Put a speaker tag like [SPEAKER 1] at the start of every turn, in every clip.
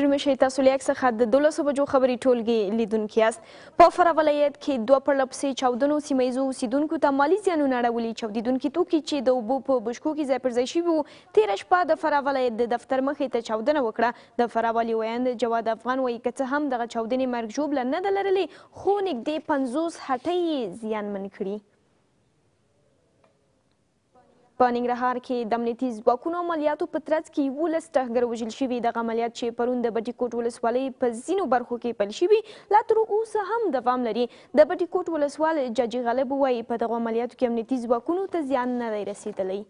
[SPEAKER 1] ستړي مشئ تاسو له څخه د 12 بجو خبري ټولګي لیدونکي یاست. په فراه ولایت کې 2 پرله پسې چاودنو سیمه ییزو اوسیدونکو ته مالي زیانونه اړولي. چاودیدونکي توکي چې د اوبو په بشکو کې ځای پر ځای شوي وو، تېره شپه د فراه ولایت د دفتر مخې ته چاودنه وکړه. د فراه والي ویاند جواد افغان وایي که څه هم دغه چاودنې مرګ ژوبله نه ده لرلې، خو نږدې 50 هټۍ یې زیانمن کړي. په ننګرهار کې د امنیتي ځواکونو عملیاتو په ترڅ کې 11 ترهګر وژل شوي. دغه عملیات چې پرون د بټي کوټ ولسوالۍ په ځینو برخو کې پیل شوي لا تر اوسه هم دوام لري. د بټي کوټ ولسوال جاجي غالب وایي په دغو عملیاتو کې امنیتي ځواکونو ته زیان نه دی رسېدلی.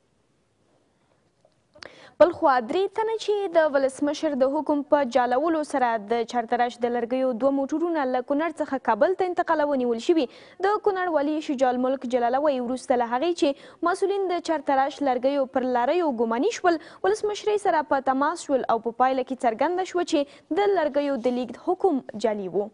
[SPEAKER 1] بل خوا 3 تنه چې د ولسمشر د حکم په جالولو سره د چارتراش د لرګیو 2 موټرونه له کونړ څخه کابل ته انتقال ونیول شوي. د کونړ والي شجاع الملک جلاله وایي وروسته له هغې چې مسؤلین د چارتراش لرګیو پر لاریو ګماني شول، ولسمشرۍ سره په تماس شول او په پایله کې څرګنده شوه چې د لرګیو د لیږد حکم جعلي و.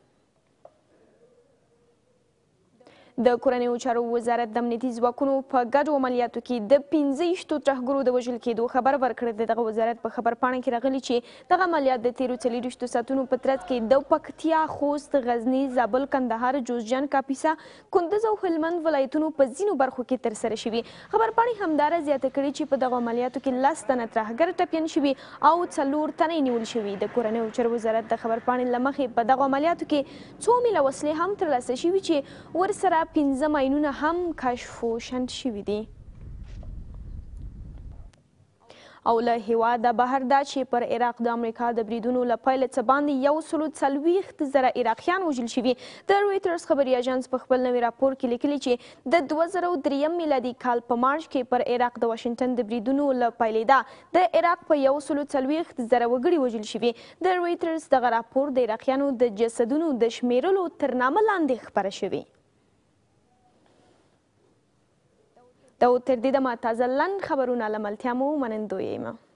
[SPEAKER 1] د کورنیو چارو وزارت د امنیتي ځواکونو په ګډو عملیاتو کې د 15 ترهګرو د وژل کېدو خبر ورکړی دی. دغه وزارت په خبرپاڼه کې راغلي چې دغه عملیات د تېرو 40 ساعتونو په ترڅ کې د پکتیا، خوست، غزني، زابل، کندهار، جوزجان، کاپیسا، کندز او هلمند ولایتونو په ځینو برخو کې ترسره شوي. خبرپاڼې همداره زیاته کړې چې په دغه عملیاتو کې 10 تنه ترهګر ټپیان شوي او 4 تنه نیول شوي. د کورنیو چارو وزارت د خبرپاڼې له مخې په دغه عملیاتو کې 2 میله وسلې هم ترلاسه شوي چې ورسره 15 ماینونه هم کشف و شنډ شوي دي. او له هیواده بهر دا چې پر عراق د امریکا د بریدونو له پیله څه باندې 140,000 عراقیان وژل شوي. د رویټرز خبري اژانس په خپل نوي راپور کې لیکلي چې د 2003 میلادي کال په مارچ کې پر عراق د واشنګټن د بریدونو له پیلېده د عراق په 140,000 وګړي وژل شوي. د رویټرز دغه راپور د عراقیانو د جسدونو د شمیرلو تر نامه لاندې خپره شوي. دا تر دې دمه تازه لنډ خبرونه له ملتیا مو منندوی یم.